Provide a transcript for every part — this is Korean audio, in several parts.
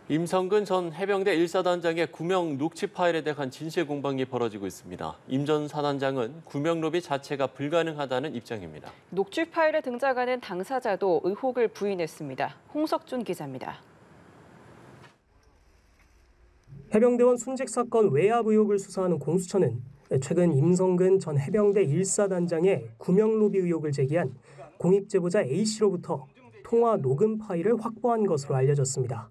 임성근 전 해병대 1사단장의 구명 녹취 파일에 대한 진실 공방이 벌어지고 있습니다. 임 전 사단장은 구명 로비 자체가 불가능하다는 입장입니다. 녹취 파일에 등장하는 당사자도 의혹을 부인했습니다. 홍석준 기자입니다. 해병대원 순직 사건 외압 의혹을 수사하는 공수처는 최근 임성근 전 해병대 1사단장의 구명 로비 의혹을 제기한 공익 제보자 A씨로부터 통화 녹음 파일을 확보한 것으로 알려졌습니다.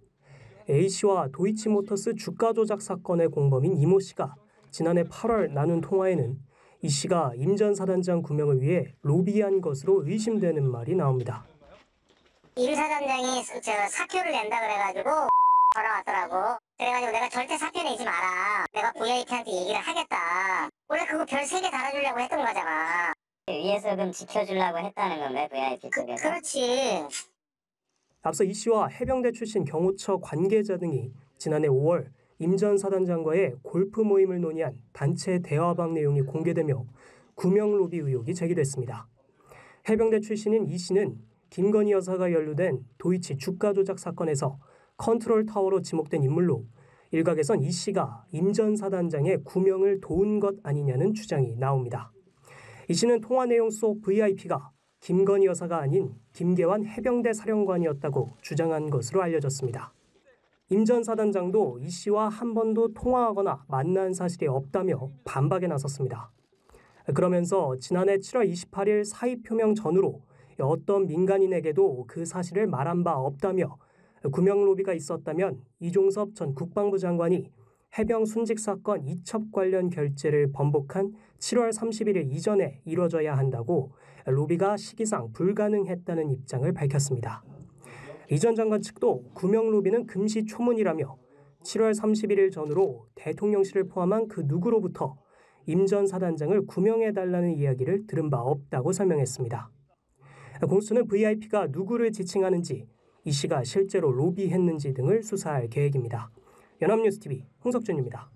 A씨와 도이치모터스 주가 조작 사건의 공범인 이모 씨가 지난해 8월 나눈 통화에는 이 씨가 임 전 사단장 구명을 위해 로비한 것으로 의심되는 말이 나옵니다. 임 사단장이 사표를 낸다 그래가지고 전화 왔더라고. 그래가지고 내가 절대 사표 내지 마라. 내가 VIP한테 얘기를 하겠다. 원래 그거 별 3개 달아주려고 했던 거잖아. 위에서 좀 지켜주려고 했다는 건가요, VIP 쪽에서? 그렇지. 앞서 이 씨와 해병대 출신 경호처 관계자 등이 지난해 5월 임 전 사단장과의 골프 모임을 논의한 단체 대화방 내용이 공개되며 구명 로비 의혹이 제기됐습니다. 해병대 출신인 이 씨는 김건희 여사가 연루된 도이치 주가 조작 사건에서 컨트롤 타워로 지목된 인물로 일각에선 이 씨가 임 전 사단장의 구명을 도운 것 아니냐는 주장이 나옵니다. 이 씨는 통화 내용 속 VIP가 김건희 여사가 아닌 김계환 해병대 사령관이었다고 주장한 것으로 알려졌습니다. 임 전 사단장도 이 씨와 한 번도 통화하거나 만난 사실이 없다며 반박에 나섰습니다. 그러면서 지난해 7월 28일 사의 표명 전후로 어떤 민간인에게도 그 사실을 말한 바 없다며 구명 로비가 있었다면 이종섭 전 국방부 장관이 해병 순직 사건 이첩 관련 결재를 번복한 7월 31일 이전에 이뤄져야 한다고 로비가 시기상 불가능했다는 입장을 밝혔습니다. 이 전 장관 측도 구명 로비는 금시초문이라며 7월 31일 전후로 대통령실을 포함한 그 누구로부터 임 전 사단장을 구명해달라는 이야기를 들은 바 없다고 설명했습니다. 공수처는 VIP가 누구를 지칭하는지, 이 씨가 실제로 로비했는지 등을 수사할 계획입니다. 연합뉴스TV 홍석준입니다.